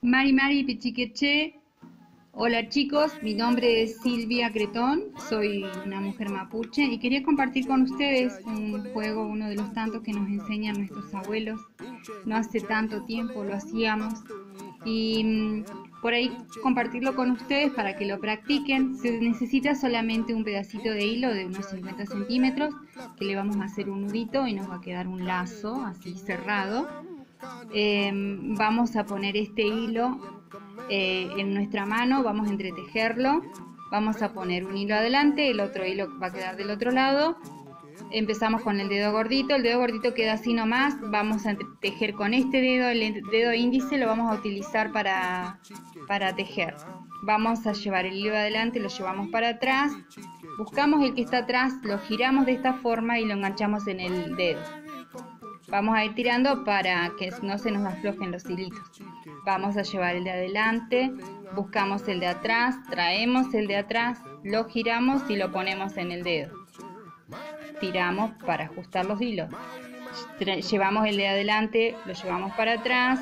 Mari Pichiqueche. Hola chicos, mi nombre es Silvia Cretón, soy una mujer mapuche y quería compartir con ustedes un juego, uno de los tantos que nos enseñan nuestros abuelos. No hace tanto tiempo lo hacíamos y por ahí compartirlo con ustedes para que lo practiquen. Se necesita solamente un pedacito de hilo de unos 50 centímetros que le vamos a hacer un nudito y nos va a quedar un lazo así cerrado. Vamos a poner este hilo en nuestra mano, vamos a entretejerlo, vamos a poner un hilo adelante, el otro hilo va a quedar del otro lado. Empezamos con el dedo gordito queda así nomás, vamos a tejer con este dedo, el dedo índice lo vamos a utilizar para tejer. Vamos a llevar el hilo adelante, lo llevamos para atrás, buscamos el que está atrás, lo giramos de esta forma y lo enganchamos en el dedo. Vamos a ir tirando para que no se nos aflojen los hilitos. Vamos a llevar el de adelante, buscamos el de atrás, traemos el de atrás, lo giramos y lo ponemos en el dedo. Tiramos para ajustar los hilos. Llevamos el de adelante, lo llevamos para atrás.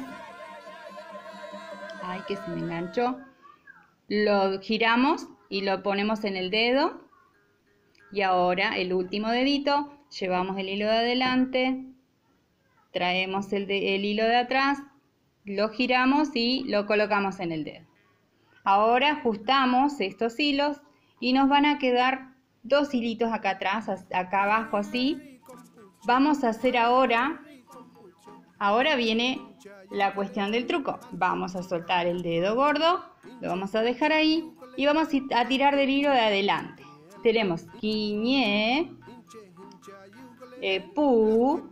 Ay, que se me enganchó. Lo giramos y lo ponemos en el dedo. Y ahora el último dedito, llevamos el hilo de adelante. Traemos el hilo de atrás, lo giramos y lo colocamos en el dedo. Ahora ajustamos estos hilos y nos van a quedar dos hilitos acá atrás, acá abajo así. Vamos a hacer ahora viene la cuestión del truco. Vamos a soltar el dedo gordo, lo vamos a dejar ahí y vamos a tirar del hilo de adelante. Tenemos quiñé, pu,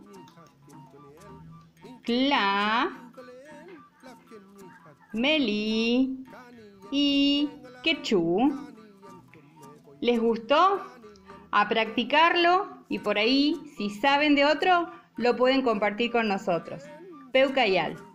cla, meli y quechú. ¿Les gustó? A practicarlo y por ahí, si saben de otro, lo pueden compartir con nosotros. Peucayal.